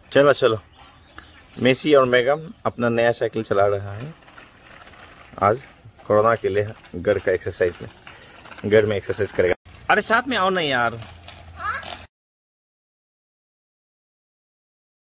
चलो चलो, मेसी और मेगम अपना नया साइकिल चला रहा है आज कोरोना के लिए। गढ़ का एक्सरसाइज में, गढ़ में एक्सरसाइज करेगा। अरे साथ में आओ ना यार।